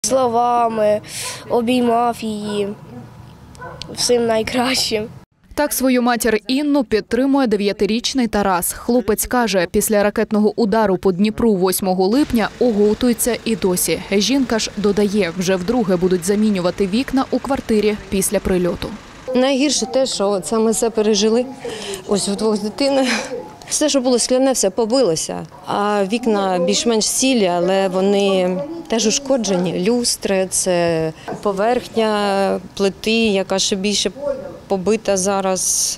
Словами, обіймав її всім найкращим. Так свою матір Інну підтримує 9-річний Тарас. Хлопець каже, після ракетного удару по Дніпру 8 липня оговтується і досі. Жінка ж додає, вже вдруге будуть замінювати вікна у квартирі після прильоту. Найгірше те, що це ми все пережили. Ось вдвох з дитиною. Все, що було скляне, все побилося. А вікна більш-менш цілі, але вони теж ушкоджені. Люстри, це поверхня плити, яка ще більше побита зараз,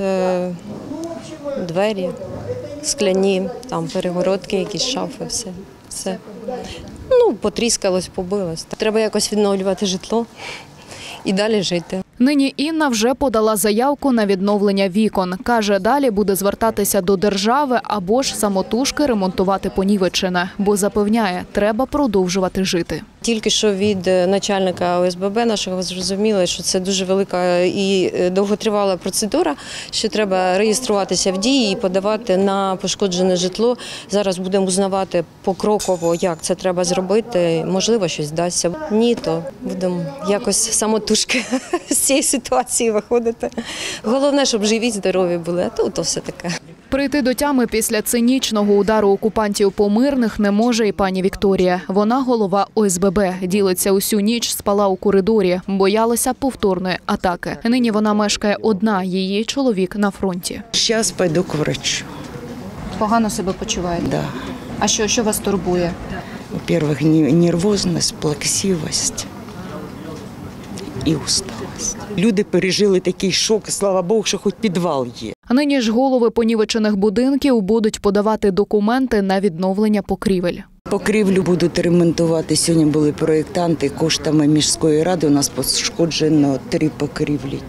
двері скляні, там перегородки, якісь шафи, все. Ну, потріскалось, побилось. Треба якось відновлювати житло і далі жити. Нині Інна вже подала заявку на відновлення вікон. Каже, далі буде звертатися до держави або ж самотужки ремонтувати понівечене, бо запевняє, треба продовжувати жити. Тільки що від начальника ОСББ нашого зрозуміли, що це дуже велика і довготривала процедура, що треба реєструватися в дії і подавати на пошкоджене житло. Зараз будемо узнавати покроково, як це треба зробити. Можливо, щось вдасться. Ні, то будемо якось самотужки з цієї ситуації виходити. Головне, щоб живі, здорові були, а то все таке. Прийти до тями після цинічного удару окупантів по мирних не може і пані Вікторія. Вона голова ОСББ. Ділиться, усю ніч спала у коридорі, боялася повторної атаки. Нині вона мешкає одна, її чоловік на фронті. Зараз піду к врачу. Погано себе почуваєте? Да. А що вас турбує? Во-первых, нервозність, плаксивість і усталість. Люди пережили такий шок, слава Богу, що хоч підвал є. Нині ж голови понівечених будинків будуть подавати документи на відновлення покрівель. Покрівлю будуть ремонтувати. Сьогодні були проєктанти. Коштами міської ради у нас пошкоджено 3 покрівлі.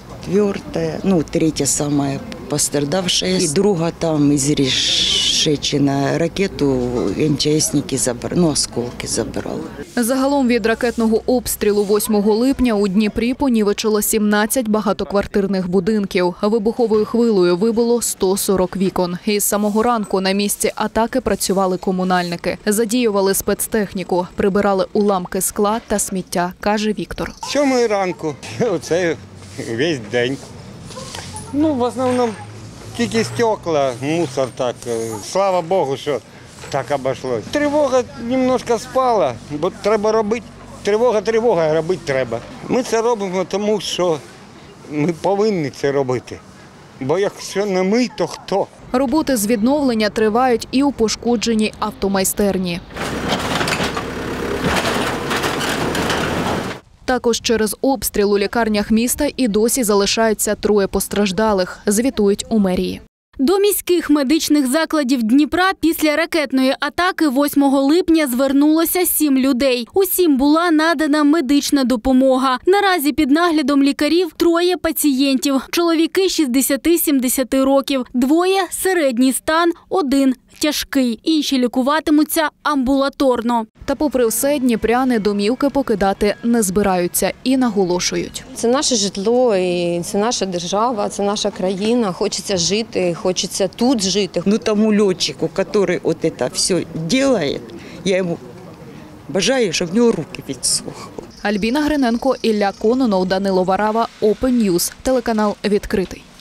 Третя сама пострадавша. І друга там із Рішечина ракету МЧСники забрали, осколки забрали. Загалом від ракетного обстрілу 8 липня у Дніпрі понівечило 17 багатоквартирних будинків. Вибуховою хвилею вибило 140 вікон. Із самого ранку на місці атаки працювали комунальники. Задіювали спецтехніку, прибирали уламки скла та сміття, каже Віктор. 7 ранку, оце весь день. В основному тільки стекла, мусор так. Слава Богу, що так обійшлося. Тривога немножко спала, бо треба робити. Тривога, а робити треба. Ми це робимо, тому що ми повинні це робити. Бо якщо не ми, то хто? Роботи з відновлення тривають і у пошкодженій автомайстерні. Також через обстріл у лікарнях міста і досі залишаються 3 постраждалих, звітують у мерії. До міських медичних закладів Дніпра після ракетної атаки 8 липня звернулося 7 людей. Усім була надана медична допомога. Наразі під наглядом лікарів 3 пацієнтів. Чоловіки 60-70 років, 2 – середній стан, 1 – тяжкий. Інші лікуватимуться амбулаторно. Та попри все, дніпряни домівки покидати не збираються і наголошують. Це наше житло, і це наша держава, це наша країна. Хочеться жити, хочеться тут жити. Тому льотчику, який це все робить, я йому бажаю, щоб в нього руки відсохли. Альбіна Гриненко, Ілля Кононов, Данило Варава, Open News, телеканал «Відкритий».